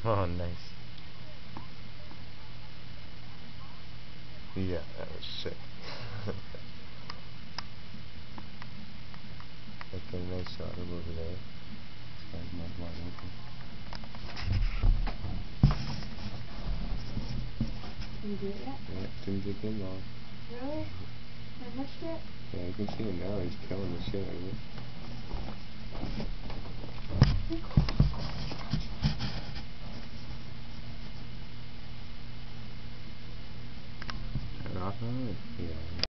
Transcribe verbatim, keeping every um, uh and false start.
Oh, nice. Yeah, that was sick. Like a nice shot of over there. This guy's not wide open. Did you do it yet? Yeah, didn't get in long. Really? I missed it? Yeah, you can see him now. He's killing the shit out of it.